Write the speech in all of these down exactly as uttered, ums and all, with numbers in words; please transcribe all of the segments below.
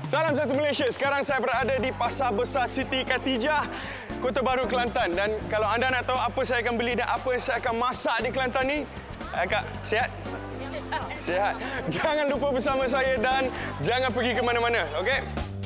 Salam satu Malaysia. Sekarang saya berada di Pasar Besar Siti Khatijah, Kota Baru, Kelantan. Dan kalau anda nak tahu apa saya akan beli dan apa saya akan masak di Kelantan ni, Kak, sihat? Sihat. Jangan lupa bersama saya dan jangan pergi ke mana-mana, okey?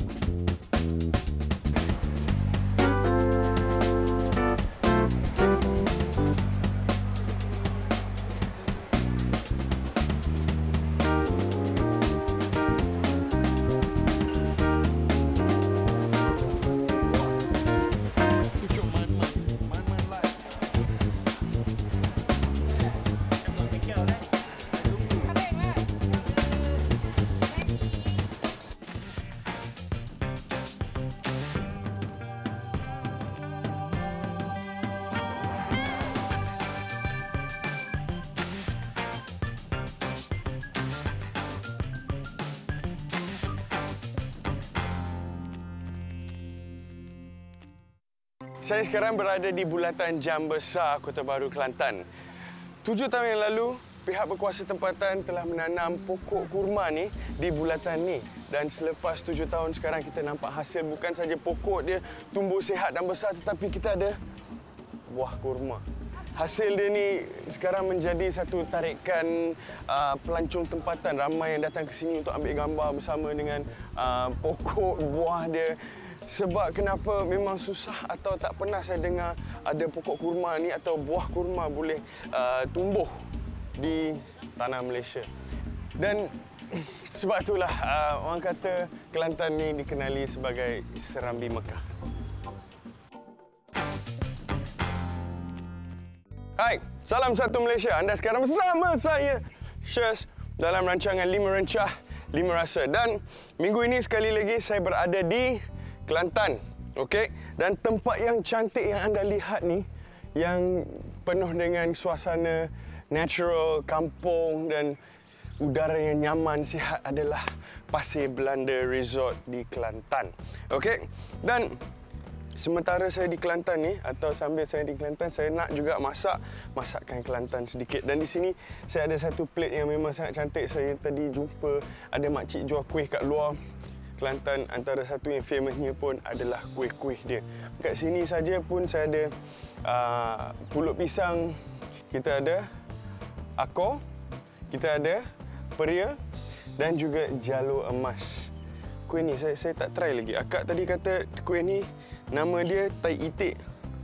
Saya sekarang berada di Bulatan Jam Besar, Kota Baru, Kelantan. Tujuh tahun yang lalu, pihak berkuasa tempatan telah menanam pokok kurma ni di bulatan ni. Dan selepas tujuh tahun sekarang kita nampak hasil, bukan saja pokok dia tumbuh sihat dan besar, tetapi kita ada buah kurma. Hasil dia ni sekarang menjadi satu tarikan uh, pelancong tempatan. Ramai yang datang ke sini untuk ambil gambar bersama dengan uh, pokok buah dia. Sebab kenapa memang susah atau tak pernah saya dengar ada pokok kurma ni atau buah kurma boleh uh, tumbuh di tanah Malaysia. Dan sebab itulah uh, orang kata Kelantan ni dikenali sebagai Serambi Mekah. Hai, salam satu Malaysia. Anda sekarang bersama saya, Syaz, dalam rancangan Lima Rencah, Lima Rasa. Dan minggu ini sekali lagi saya berada di Kelantan, okey? Dan tempat yang cantik yang anda lihat ni, yang penuh dengan suasana natural, kampung dan udara yang nyaman, sihat adalah Pasir Belanda Resort di Kelantan, okey? Dan sementara saya di Kelantan ni, atau sambil saya di Kelantan, saya nak juga masak masakan Kelantan sedikit. Dan di sini saya ada satu plate yang memang sangat cantik. Saya tadi jumpa ada makcik jual kuih kat luar Kelantan. Antara satu yang famousnya pun adalah kuih-kuih dia. Kat sini saja pun saya ada uh, pulut pisang, kita ada akor, kita ada peria dan juga jalur emas. Kuih ni saya, saya tak try lagi. Akak tadi kata kuih ni nama dia tai itik.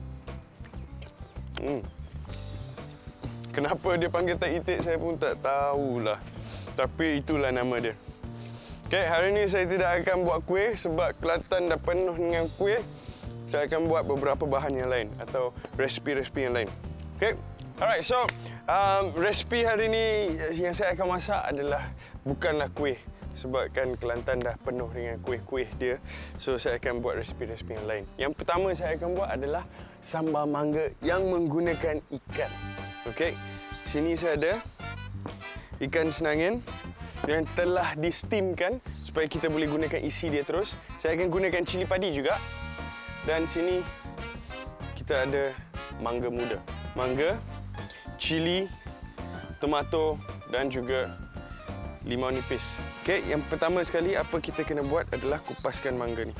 Hmm. Kenapa dia panggil tai itik saya pun tak tahulah. Tapi itulah nama dia. Okey, hari ini saya tidak akan buat kuih sebab Kelantan dah penuh dengan kuih. Saya akan buat beberapa bahan yang lain atau resipi-resipi yang lain. Okey. Alright, so um, resipi hari ini yang saya akan masak adalah bukanlah kuih sebab kan Kelantan dah penuh dengan kuih-kuih dia. So saya akan buat resipi-resipi yang lain. Yang pertama saya akan buat adalah sambal mangga yang menggunakan ikan. Okey. Sini saya ada ikan senangin yang telah di-steamkan supaya kita boleh gunakan isi dia terus. Saya akan gunakan cili padi juga. Dan sini kita ada mangga muda. Mangga, cili, tomato dan juga limau nipis. Okey, yang pertama sekali apa kita kena buat adalah kupaskan mangga ni.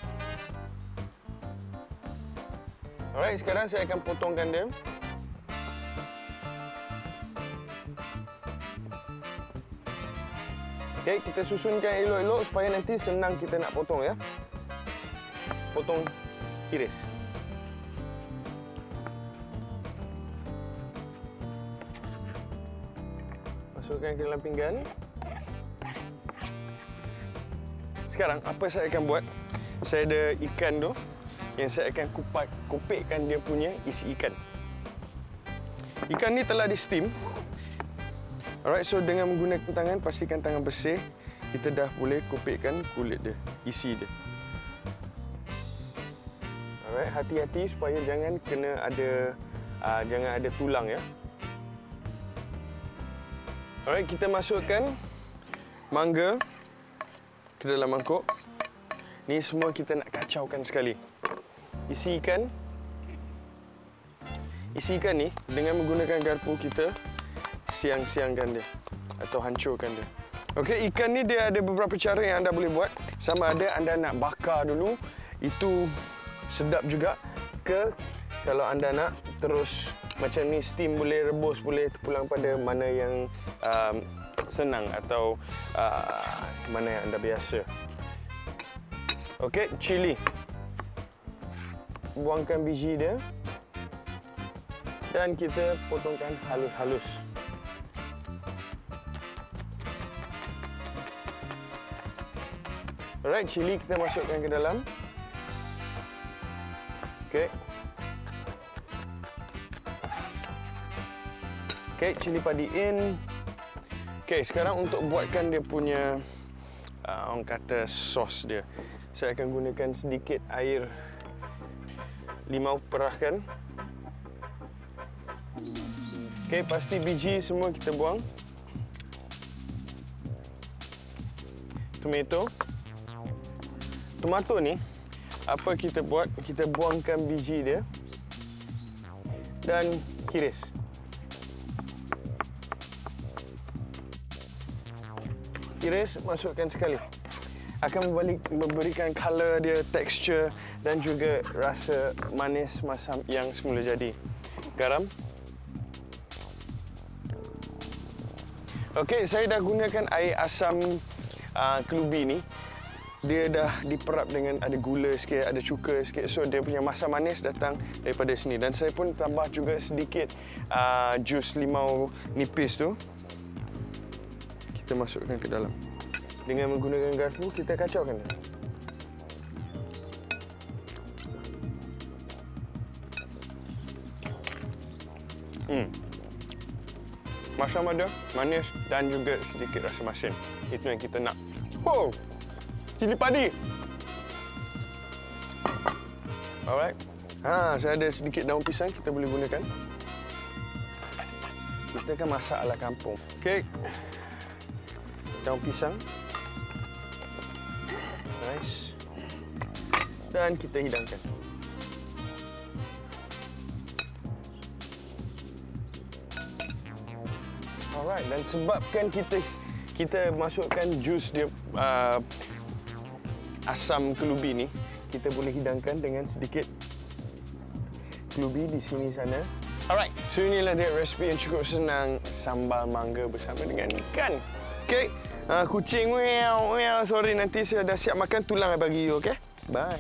Alright, sekarang saya akan potongkan dia. Okey, kita susunkan elok-elok supaya nanti senang kita nak potong ya. Potong iris. Masukkan ke dalam pinggan. Sekarang apa saya akan buat? Saya ada ikan tu yang saya akan kupat, kupikkan dia punya isi ikan. Ikan ni telah di-steam. Alright, so dengan menggunakan tangan, pastikan tangan bersih. Kita dah boleh kupikkan kulit dia, isi dia. Alright, hati-hati supaya jangan kena ada uh, jangan ada tulang ya. Alright, kita masukkan mangga ke dalam mangkuk. Ni semua kita nak kacaukan sekali. Isi ikan. Isi ikan ni dengan menggunakan garpu kita siang-siangkan dia atau hancurkan dia. Okey, ikan ni dia ada beberapa cara yang anda boleh buat. Sama ada anda nak bakar dulu, itu sedap juga, ke kalau anda nak terus macam ni steam boleh, rebus boleh, terpulang pada mana yang um, senang atau uh, mana yang anda biasa. Okey, cili. Buangkan biji dia. Dan kita potongkan halus-halus. Alright, cili kita masukkan ke dalam. Okey. Okey, cili padi in. Okey, sekarang untuk buatkan dia punya uh, orang kata sos dia, saya akan gunakan sedikit air limau perahkan. Okey, pasti biji semua kita buang. Tomato. Tomato ni, apa kita buat? Kita buangkan biji dia dan hiris. Hiris, masukkan sekali. Akan membalik, memberikan color dia, texture dan juga rasa manis masam yang semula jadi. Garam. Okey, saya dah gunakan air asam uh, kelubi ni. Dia dah diperap dengan ada gula sikit, ada cuka sikit. So, dia punya masam manis datang daripada sini. Dan saya pun tambah juga sedikit uh, jus limau nipis tu. Kita masukkan ke dalam. Dengan menggunakan garpu, kita kacaukan dia. Hmm. Masam ada, manis dan juga sedikit rasa masin. Itu yang kita nak. Oh! Cili padi. Alright. Ha, saya ada sedikit daun pisang kita boleh gunakan. Kita akan masak ala kampung. Okey. Daun pisang. Nice. Dan kita hidangkan. Alright, dan sebabkan kita kita masukkan jus dia uh, asam kelubi ni, kita boleh hidangkan dengan sedikit kelubi di sini sana. Alright, so inilah dia resipi yang cukup senang, sambal mangga bersama dengan ikan. Okey, uh, kucing meow meow, sorry nanti saya dah siap makan, tulang saya bagi you, okey? Bye.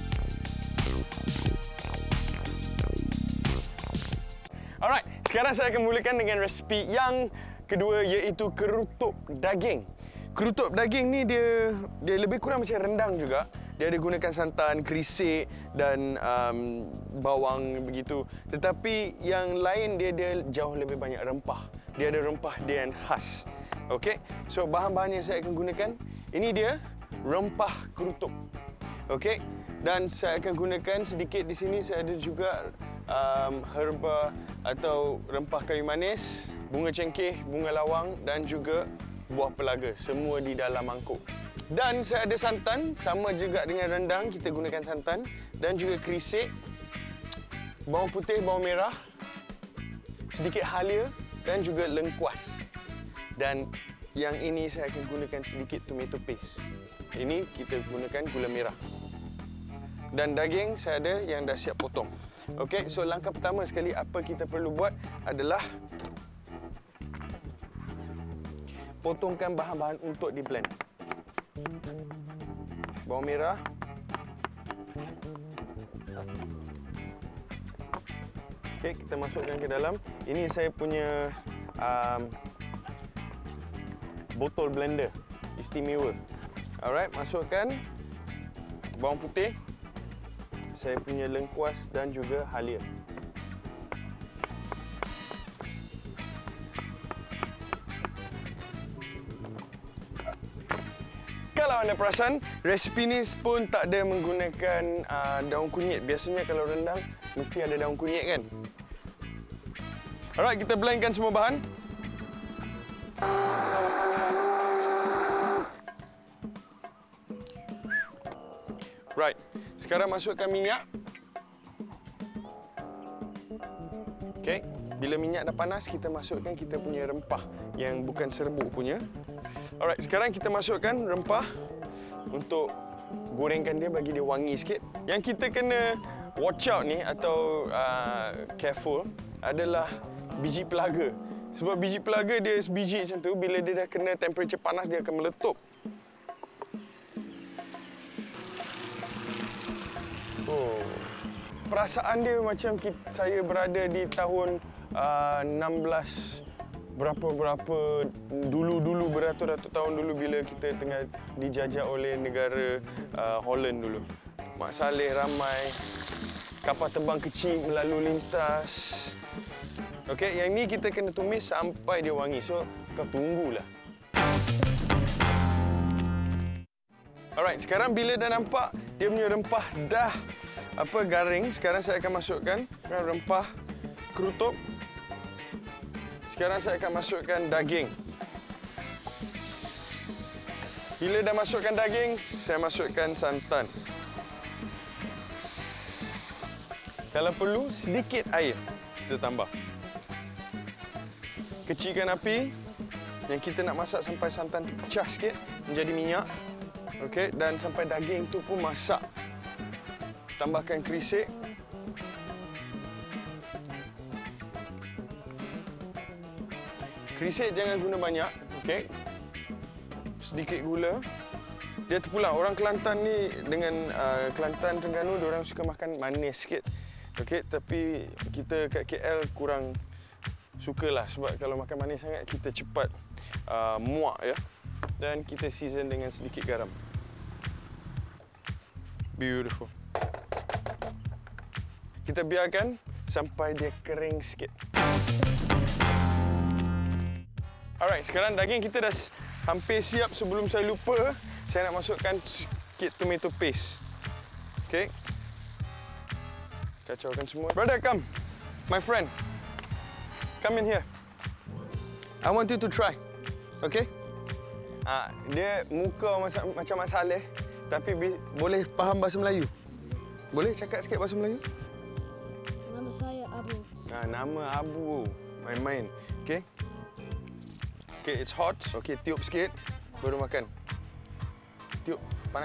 Alright, sekarang saya akan mulakan dengan resipi yang kedua, iaitu kerutuk daging. Kerutuk daging ni dia dia lebih kurang macam rendang juga. Dia ada gunakan santan, kerisik dan um, bawang begitu. Tetapi yang lain dia dia jauh lebih banyak rempah. Dia ada rempah dia yang khas. Okey. So bahan-bahan yang saya akan gunakan, ini dia rempah kerutuk. Okey. Dan saya akan gunakan sedikit di sini, saya ada juga um, herba atau rempah kayu manis, bunga cengkeh, bunga lawang dan juga buah pelaga, semua di dalam mangkuk. Dan saya ada santan, sama juga dengan rendang, kita gunakan santan dan juga kerisik, bawang putih, bawang merah, sedikit halia dan juga lengkuas. Dan yang ini saya akan gunakan sedikit tomato paste. Ini kita gunakan gula merah. Dan daging saya ada yang dah siap potong. Okey, so langkah pertama sekali apa kita perlu buat adalah potongkan bahan-bahan untuk di blend. Bawang merah. Okey, kita masukkan ke dalam. Ini saya punya um, botol blender istimewa. Alright, masukkan bawang putih. Saya punya lengkuas dan juga halia. Kalau anda perasan, resipi ni pun tak ada menggunakan uh, daun kunyit. Biasanya kalau rendang, mesti ada daun kunyit kan? Alright, kita blendkan semua bahan. Right, sekarang masukkan minyak. Okey, bila minyak dah panas, kita masukkan kita punya rempah yang bukan serbuk punya. Alright, sekarang kita masukkan rempah untuk gorengkan dia, bagi dia wangi sikit. Yang kita kena watch out ni atau uh, careful adalah biji pelaga. Sebab biji pelaga dia sebiji macam tu, bila dia dah kena temperature panas dia akan meletup. Oh. Perasaan dia macam kita, saya berada di tahun uh, enam belas berapa-berapa dulu-dulu, beratus-ratus tahun dulu bila kita tengah dijajah oleh negara uh, Holland dulu. Mak Saleh ramai, kapal terbang kecil melalui lintas. Okey, yang ni kita kena tumis sampai dia wangi. So, kau tunggulah. Alright, sekarang bila dah nampak dia punya rempah dah apa garing, sekarang saya akan masukkan rempah kerutuk. Sekarang saya akan masukkan daging. Bila dah masukkan daging, saya masukkan santan. Kalau perlu, sedikit air kita tambah. Kecilkan api. Yang kita nak masak sampai santan tu pecah sikit, menjadi minyak. Okey, dan sampai daging tu pun masak. Tambahkan kerisik. Kerisik jangan guna banyak, okey. Sedikit gula. Dia terpulang. Orang Kelantan ni dengan uh, Kelantan Terengganu, diorang suka makan manis sikit. Okey, tapi kita kat K L kurang sukalah sebab kalau makan manis sangat kita cepat uh, muak ya. Dan kita season dengan sedikit garam. Beautiful. Kita biarkan sampai dia kering sikit. Alright, sekarang daging kita dah hampir siap. Sebelum saya lupa, saya nak masukkan sikit tomato paste. Okey. Kacaukan semua. Brother, come. My friend. Come in here. I want you to try. Okay? Ah, dia muka macam Mak Saleh, tapi boleh faham bahasa Melayu. Boleh cakap sikit bahasa Melayu? Nama saya Abu. Ah, nama Abu. Main-main. Okay? Okay, it's hot. Okay, tiup sikit. Baru makan. Tiup. Panas.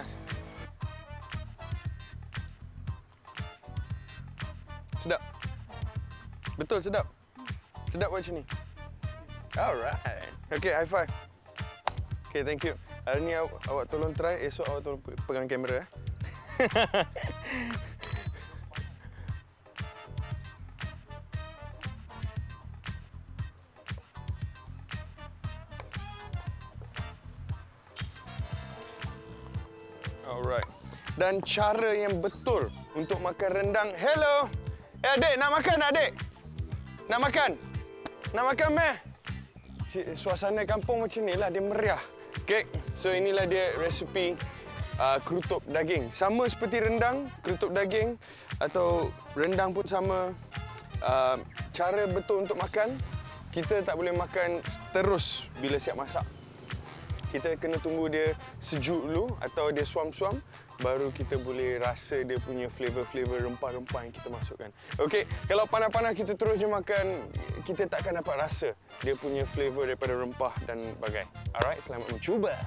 Sedap. Betul, sedap. Sedap macam ni. Alright. Okay, high five. Okay, thank you. Hari ni awak, awak tolong try. Esok awak tolong pegang kamera. Eh. Alright. Dan cara yang betul untuk makan rendang. Hello. Eh, adik, nak makan adik? Nak makan? Nak makan meh? Suasana kampung macam ni lah, dia meriah. Okay, so inilah dia resepi uh, kerutuk daging. Sama seperti rendang, kerutuk daging atau rendang pun sama. Uh, cara betul untuk makan, kita tak boleh makan terus bila siap masak. Kita kena tunggu dia sejuk dulu atau dia suam-suam, baru kita boleh rasa dia punya flavor-flavor rempah-rempah yang kita masukkan. Okey, kalau panas-panas kita terus je makan, kita takkan dapat rasa dia punya flavor daripada rempah dan bagai. Alright, selamat mencuba.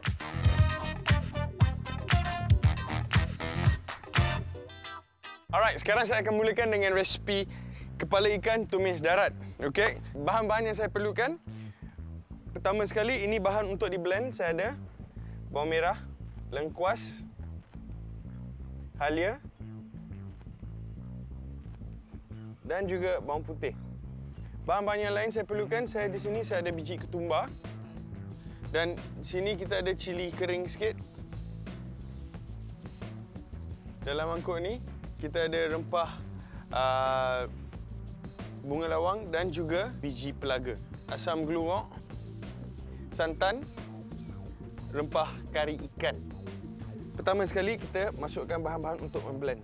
Alright, sekarang saya akan mulakan dengan resipi kepala ikan tumis darat. Okey, bahan-bahan yang saya perlukan. Pertama sekali, ini bahan untuk di-blend. Saya ada bawang merah, lengkuas, halia dan juga bawang putih. Bahan-bahan yang lain saya perlukan, saya di sini saya ada biji ketumbar. Dan di sini kita ada cili kering sikit. Dalam mangkuk ni kita ada rempah uh, bunga lawang dan juga biji pelaga. Asam geluok, santan, rempah kari ikan. Pertama sekali kita masukkan bahan-bahan untuk memblend.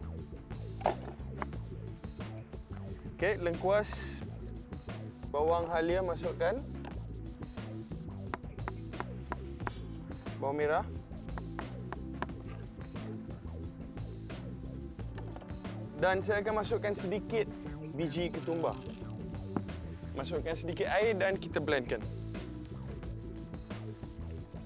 Okey, lengkuas, bawang halia masukkan. Bawang merah. Dan saya akan masukkan sedikit biji ketumbar. Masukkan sedikit air dan kita blendkan.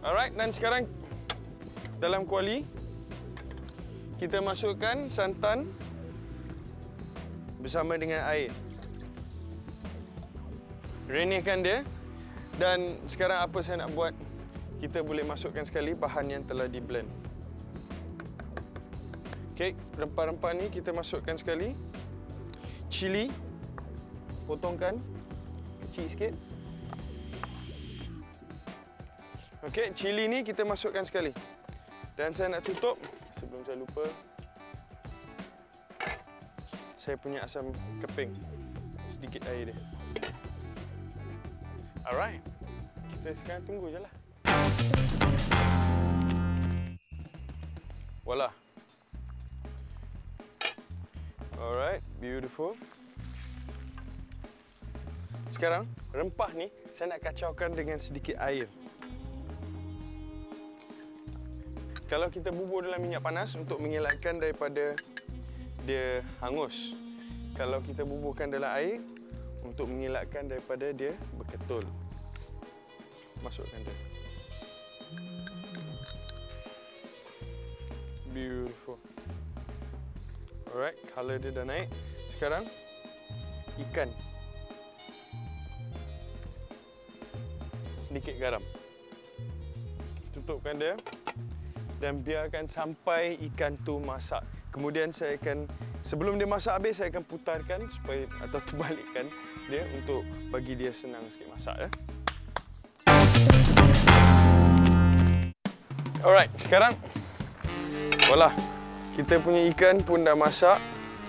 Alright, dan sekarang dalam kuali kita masukkan santan bersama dengan air. Renyahkan dia. Dan sekarang apa saya nak buat? Kita boleh masukkan sekali bahan yang telah di blend. Okey, rempah-rempah ni kita masukkan sekali. Cili potongkan kecil sikit. Okey, cili ni kita masukkan sekali. Dan saya nak tutup sebelum saya lupa. Saya punya asam keping. Sedikit air dia. Alright. Kita sekarang tunggu je lah. Voila. Alright, beautiful. Sekarang, rempah ni saya nak kacaukan dengan sedikit air. Kalau kita bubur dalam minyak panas untuk mengelakkan daripada dia hangus. Kalau kita buburkan dalam air untuk mengelakkan daripada dia berketul. Masukkan dia. Beautiful. Alright, color dia dah naik. Sekarang ikan. Sedikit garam. Tutupkan dia dan biarkan sampai ikan tu masak. Kemudian saya akan, sebelum dia masak habis, saya akan putarkan supaya atau terbalikkan dia untuk bagi dia senang sikit masak ya. Alright, sekarang voila. Kita punya ikan pun dah masak.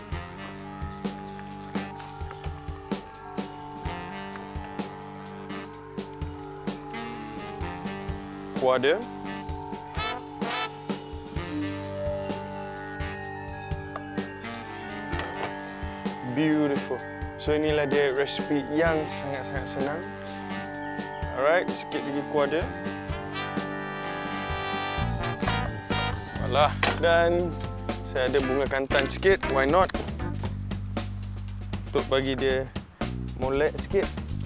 Kuah dia. Beautiful. So inilah dia resipi yang sangat-sangat senang. Alright, sikit lagi kuah dia. Voila. Dan saya ada bunga kantan sikit, why not? Untuk bagi dia molek sikit.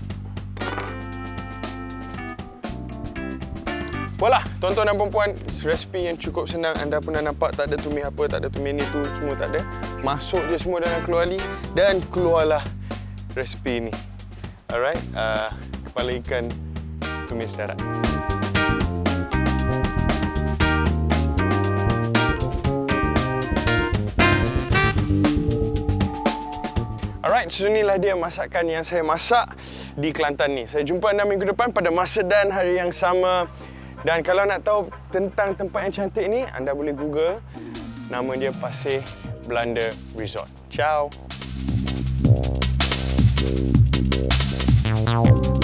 Voila, tuan-tuan dan puan-puan, resipi yang cukup senang. Anda pun dah nampak, tak ada tumis apa, tak ada tumis ni tu, semua tak ada. Masuk je semua dalam keluali dan keluarlah resipi ini. Alright, uh, kepala ikan tumis darat. Alright, so inilah dia masakan yang saya masak di Kelantan ni. Saya jumpa anda minggu depan pada masa dan hari yang sama. Dan kalau nak tahu tentang tempat yang cantik ni, anda boleh Google. Nama dia Pasir Belanda Resort. Ciao.